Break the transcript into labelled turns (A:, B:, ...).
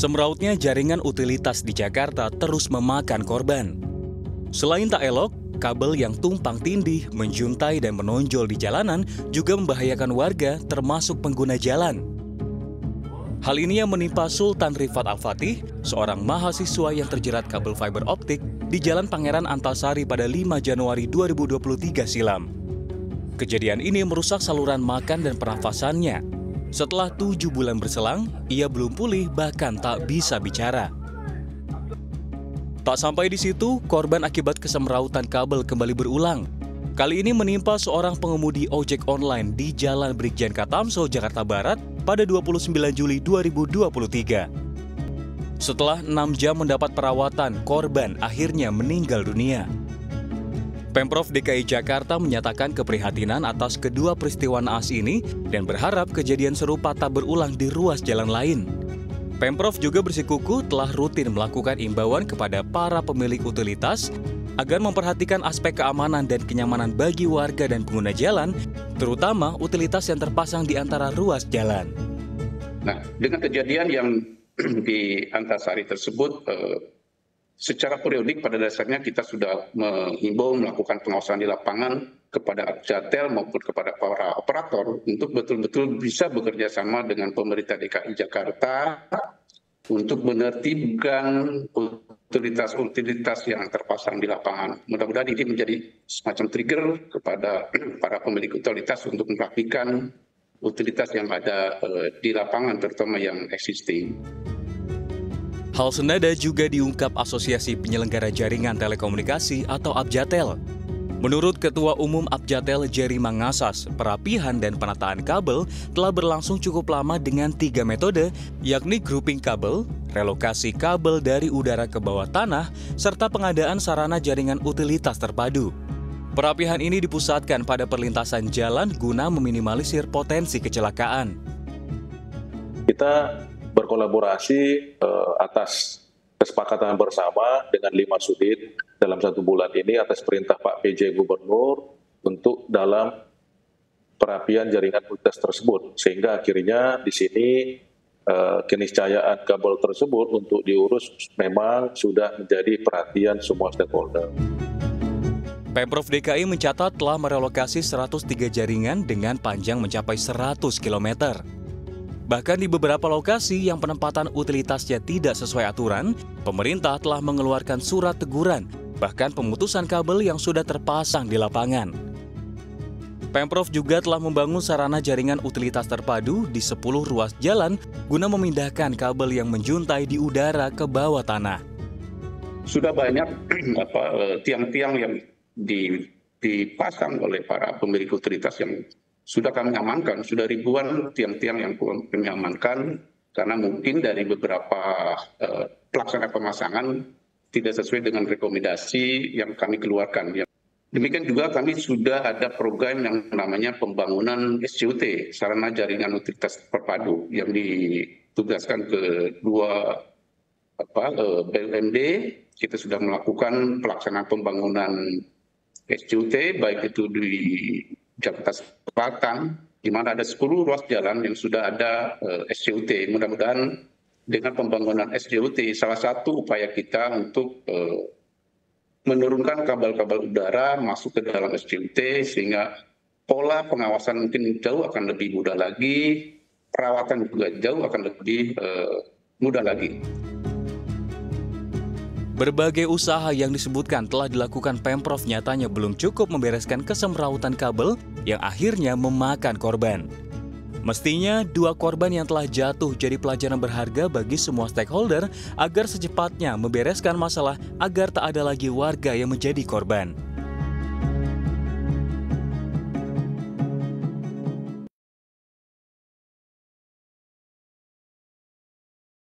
A: Semrautnya jaringan utilitas di Jakarta terus memakan korban. Selain tak elok, kabel yang tumpang tindih, menjuntai dan menonjol di jalanan juga membahayakan warga termasuk pengguna jalan. Hal ini yang menimpa Sultan Rifat Al-Fatih, seorang mahasiswa yang terjerat kabel fiber optik di Jalan Pangeran Antasari pada 5 Januari 2023 silam. Kejadian ini merusak saluran makan dan pernafasannya. Setelah 7 bulan berselang, ia belum pulih bahkan tak bisa bicara. Tak sampai di situ, korban akibat kesemrautan kabel kembali berulang. Kali ini menimpa seorang pengemudi ojek online di Jalan Brigjen Katamso, Jakarta Barat pada 29 Juli 2023. Setelah 6 jam mendapat perawatan, korban akhirnya meninggal dunia. Pemprov DKI Jakarta menyatakan keprihatinan atas kedua peristiwa naas ini dan berharap kejadian serupa tak berulang di ruas jalan lain. Pemprov juga bersikukuh telah rutin melakukan imbauan kepada para pemilik utilitas agar memperhatikan aspek keamanan dan kenyamanan bagi warga dan pengguna jalan, terutama utilitas yang terpasang di antara ruas jalan.
B: Nah, dengan kejadian yang di Antasari tersebut, secara periodik pada dasarnya kita sudah menghimbau melakukan pengawasan di lapangan kepada Abjatel maupun kepada para operator untuk betul-betul bisa bekerja sama dengan pemerintah DKI Jakarta untuk menertibkan utilitas-utilitas yang terpasang di lapangan. Mudah-mudahan ini menjadi semacam trigger kepada para pemilik utilitas untuk merapikan utilitas yang ada di lapangan, terutama yang existing.
A: Hal senada juga diungkap Asosiasi Penyelenggara Jaringan Telekomunikasi atau Abjatel. Menurut Ketua Umum Abjatel Jerry Mangasas, perapihan dan penataan kabel telah berlangsung cukup lama dengan 3 metode, yakni grouping kabel, relokasi kabel dari udara ke bawah tanah, serta pengadaan sarana jaringan utilitas terpadu. Perapihan ini dipusatkan pada perlintasan jalan guna meminimalisir potensi kecelakaan.
C: Kita berkolaborasi atas kesepakatan bersama dengan 5 sudin dalam 1 bulan ini atas perintah Pak PJ Gubernur untuk dalam perapian jaringan utilitas tersebut, sehingga akhirnya di sini keniscayaan kabel tersebut untuk diurus memang sudah menjadi perhatian semua stakeholder.
A: Pemprov DKI mencatat telah merelokasi 103 jaringan dengan panjang mencapai 100 km. Bahkan di beberapa lokasi yang penempatan utilitasnya tidak sesuai aturan, pemerintah telah mengeluarkan surat teguran, bahkan pemutusan kabel yang sudah terpasang di lapangan. Pemprov juga telah membangun sarana jaringan utilitas terpadu di 10 ruas jalan guna memindahkan kabel yang menjuntai di udara ke bawah tanah.
B: Sudah banyak tiang-tiang yang dipasang oleh para pemilik utilitas yang sudah kami amankan, sudah ribuan tiang-tiang yang kami amankan karena mungkin dari beberapa pelaksana pemasangan tidak sesuai dengan rekomendasi yang kami keluarkan. Demikian juga kami sudah ada program yang namanya pembangunan SCUT, sarana jaringan utilitas terpadu, yang ditugaskan ke 2 BUMD. Kita sudah melakukan pelaksanaan pembangunan SCUT, baik itu di Jakarta Selatan, di mana ada 10 ruas jalan yang sudah ada SCUT. Mudah-mudahan dengan pembangunan SCUT, salah satu upaya kita untuk menurunkan kabel-kabel udara masuk ke dalam SCUT, sehingga pola pengawasan mungkin jauh akan lebih mudah lagi, perawatan juga jauh akan lebih mudah lagi.
A: Berbagai usaha yang disebutkan telah dilakukan Pemprov nyatanya belum cukup membereskan kesemrautan kabel yang akhirnya memakan korban. Mestinya 2 korban yang telah jatuh jadi pelajaran berharga bagi semua stakeholder agar secepatnya membereskan masalah agar tak ada lagi warga yang menjadi korban.